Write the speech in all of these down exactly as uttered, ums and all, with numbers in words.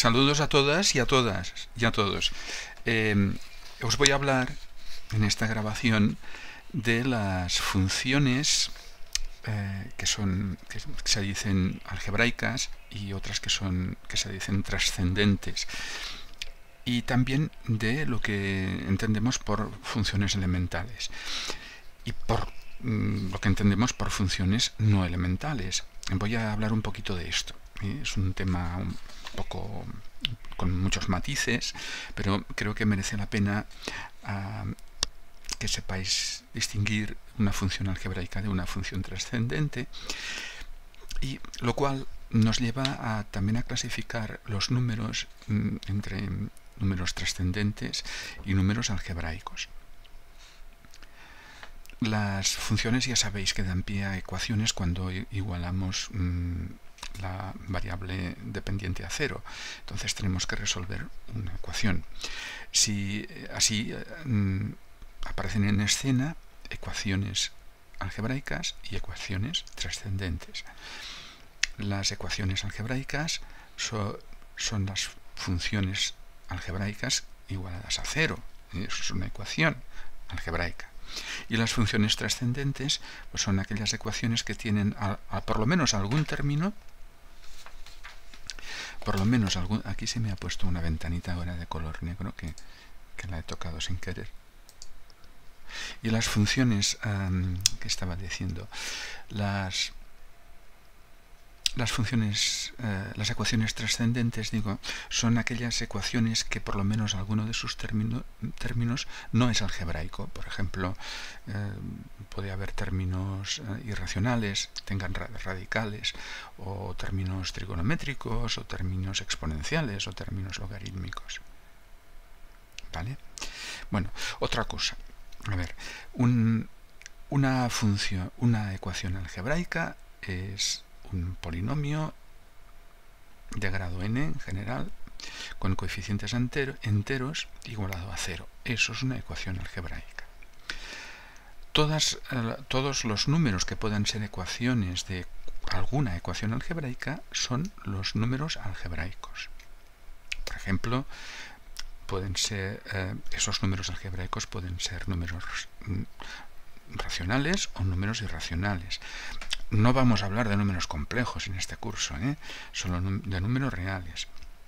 Saludos a todas y a todas y a todos. Eh, os voy a hablar en esta grabación de las funciones eh, que son que se dicen algebraicas y otras que son que se dicen trascendentes, y también de lo que entendemos por funciones elementales y por mm, lo que entendemos por funciones no elementales. Voy a hablar un poquito de esto. Es un tema un poco con muchos matices, pero creo que merece la pena uh, que sepáis distinguir una función algebraica de una función trascendente, y lo cual nos lleva a, también a clasificar los números mm, entre números trascendentes y números algebraicos. Las funciones ya sabéis que dan pie a ecuaciones cuando igualamos mmm, la variable dependiente a cero. Entonces tenemos que resolver una ecuación. Si así mmm, aparecen en escena ecuaciones algebraicas y ecuaciones trascendentes. Las ecuaciones algebraicas so, son las funciones algebraicas igualadas a cero. Eso es una ecuación algebraica. Y las funciones trascendentes pues son aquellas ecuaciones que tienen a, a por lo menos algún término, por lo menos algún, aquí se me ha puesto una ventanita ahora de color negro que, que la he tocado sin querer. Y las funciones um, que estaba diciendo, las Las funciones, eh, las ecuaciones trascendentes, digo, son aquellas ecuaciones que por lo menos alguno de sus término, términos no es algebraico. Por ejemplo, eh, puede haber términos eh, irracionales, tengan ra radicales, o términos trigonométricos, o términos exponenciales, o términos logarítmicos. ¿Vale? Bueno, otra cosa. A ver, un, una función, una ecuación algebraica es un polinomio de grado n en general con coeficientes entero, enteros igualado a cero. Eso es una ecuación algebraica. Todas, eh, todos los números que puedan ser ecuaciones de alguna ecuación algebraica son los números algebraicos. Por ejemplo, pueden ser eh, esos números algebraicos pueden ser números mm, racionales o números irracionales. No vamos a hablar de números complejos en este curso, ¿eh? Solo de números reales.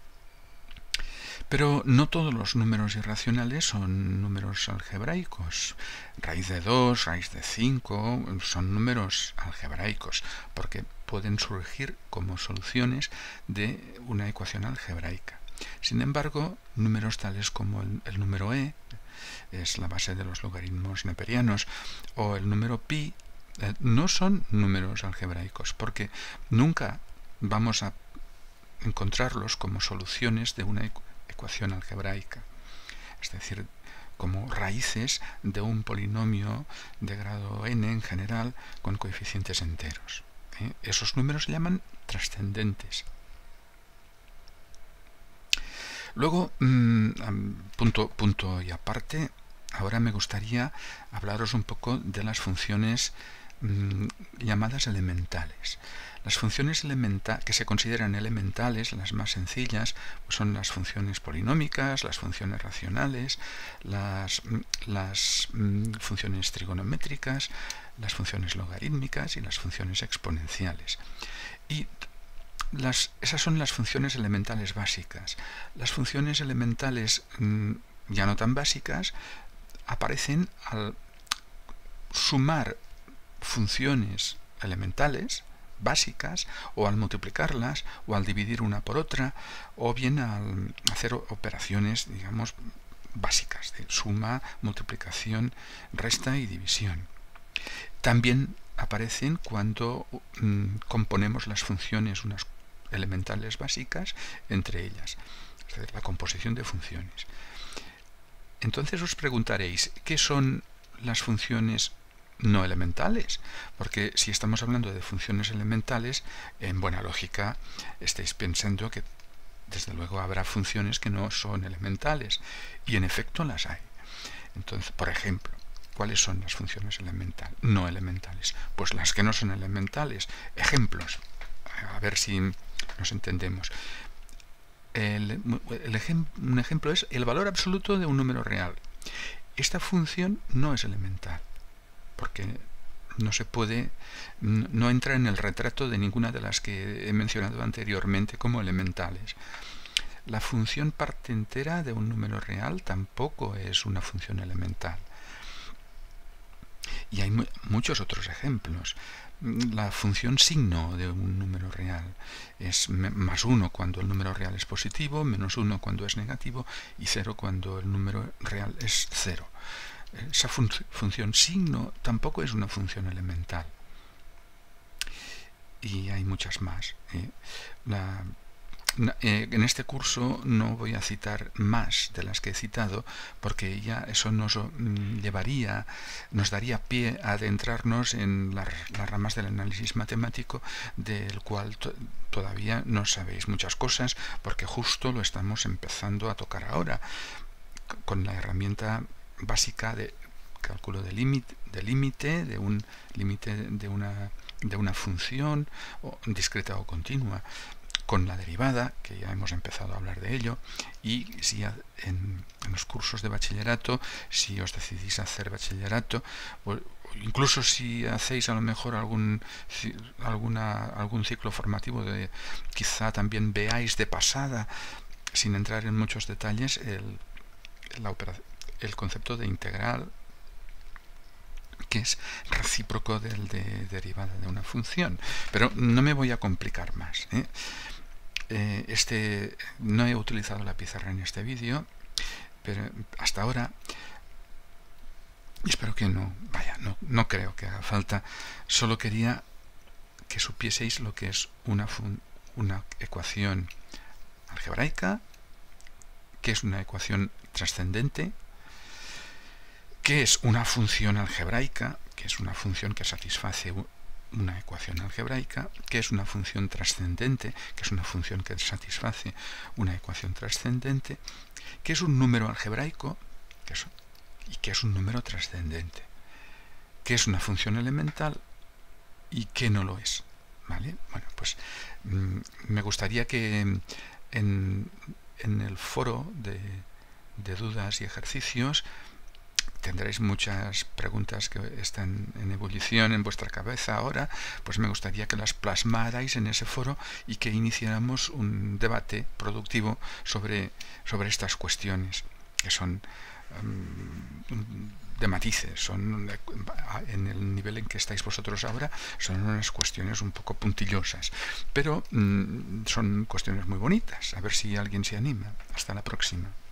Pero no todos los números irracionales son números algebraicos. Raíz de dos, raíz de cinco son números algebraicos, porque pueden surgir como soluciones de una ecuación algebraica. Sin embargo, números tales como el, el número e, es la base de los logaritmos neperianos, o el número pi, eh, no son números algebraicos, porque nunca vamos a encontrarlos como soluciones de una ecuación algebraica, es decir, como raíces de un polinomio de grado n en general con coeficientes enteros. ¿eh? Esos números se llaman trascendentes. Luego, mmm, punto, punto y aparte, ahora me gustaría hablaros un poco de las funciones mmm, llamadas elementales. Las funciones elementa que se consideran elementales, las más sencillas, pues son las funciones polinómicas, las funciones racionales, las, las mmm, funciones trigonométricas, las funciones logarítmicas y las funciones exponenciales. Y Las, esas son las funciones elementales básicas. Las funciones elementales mmm, ya no tan básicas aparecen al sumar funciones elementales básicas, o al multiplicarlas, o al dividir una por otra, o bien al hacer operaciones, digamos, básicas de suma, multiplicación, resta y división. También aparecen cuando mmm, componemos las funciones unas elementales básicas entre ellas, es decir, la composición de funciones. Entonces os preguntaréis, ¿qué son las funciones no elementales? Porque si estamos hablando de funciones elementales, en buena lógica estáis pensando que desde luego habrá funciones que no son elementales, y en efecto las hay. Entonces, por ejemplo, ¿cuáles son las funciones elemental, no elementales? Pues las que no son elementales. Ejemplos, a ver si nos entendemos. el, el ejem, un ejemplo es el valor absoluto de un número real. Esta función no es elemental, porque no se puede, no entra en el retrato de ninguna de las que he mencionado anteriormente como elementales. La función parte entera de un número real tampoco es una función elemental. Y hay mu muchos otros ejemplos. La función signo de un número real es más uno cuando el número real es positivo, menos uno cuando es negativo y cero cuando el número real es cero. Esa fun función signo tampoco es una función elemental. Y hay muchas más. ¿eh? La, eh, en este curso no voy a citar más de las que he citado, porque ya eso nos mm, llevaría, nos daría pie a adentrarnos en la, las ramas del análisis matemático, del cual to todavía no sabéis muchas cosas, porque justo lo estamos empezando a tocar ahora, con la herramienta básica de cálculo de límite, de límite, de un límite de una, de una función o discreta o continua, con la derivada, que ya hemos empezado a hablar de ello, y si en, en los cursos de bachillerato, si os decidís a hacer bachillerato, o incluso si hacéis a lo mejor algún, alguna, algún ciclo formativo, de, quizá también veáis de pasada, sin entrar en muchos detalles, el, la operación, el concepto de integral, que es recíproco del de derivada de una función. Pero no me voy a complicar más. ¿eh? Eh, este, no he utilizado la pizarra en este vídeo, pero hasta ahora, y espero que no, vaya, no, no creo que haga falta, solo quería que supieseis lo que es una, fun, una ecuación algebraica, que es una ecuación trascendente, que es una función algebraica, que es una función que satisface una ecuación algebraica, que es una función trascendente, que es una función que satisface una ecuación trascendente, que es un número algebraico que es, y que es un número trascendente, que es una función elemental y que no lo es. ¿Vale? Bueno, pues mmm, me gustaría que en, en el foro de, de dudas y ejercicios tendréis muchas preguntas que están en ebullición en vuestra cabeza ahora, pues me gustaría que las plasmarais en ese foro y que iniciáramos un debate productivo sobre, sobre estas cuestiones, que son um, de matices, son en el nivel en que estáis vosotros ahora, son unas cuestiones un poco puntillosas, pero um, son cuestiones muy bonitas. A ver si alguien se anima. Hasta la próxima.